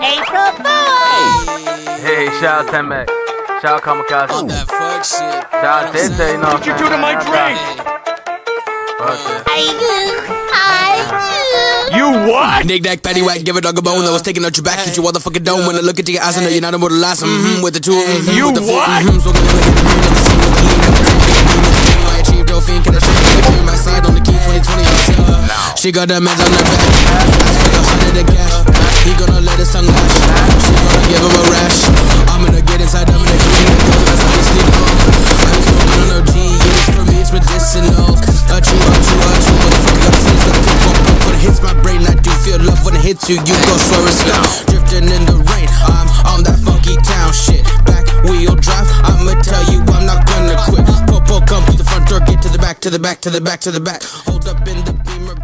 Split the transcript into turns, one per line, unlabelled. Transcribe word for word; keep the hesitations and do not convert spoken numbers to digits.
April Fool!
Hey, shout out Temek. Shout out Kamikaze.
On that fuck shit.
Shout out Dente, you know what
you do to my drink?
I do. I do.
You what?
Nick Nack, patty whack, give a dog a bone. I was taking out your back, hit you motherfucking dome. When I look into your eyes, I know you're not immortalized. Mm-hmm, with the two, mm-hmm,
you
with the four,
what?
Mm-hmm, so I'm gonna get the green on the scene with the lead. I achieved your fiend, can I show you the my side on the key twenty twenty? She got that meds on her back. That's for the hundred and cash. He gonna let his tongue lash. She gonna give him a rash. I'm gonna get inside them and they clean it. That's how you sleep on. I was smoking on her G. It's for me, it's medicinal. Achoo, achoo, achoo. Motherfucker got sense. Got to pump up for the hits. My brain, I do feel love when it hits you. You go swear it's down. Drifting in the rain. I'm on that funky town shit. Back wheel drive. I'ma tell you I'm not gonna quit. Popo, come to the front door. Get to the back, to the back, to the back, to the back. Hold up in the Beamer.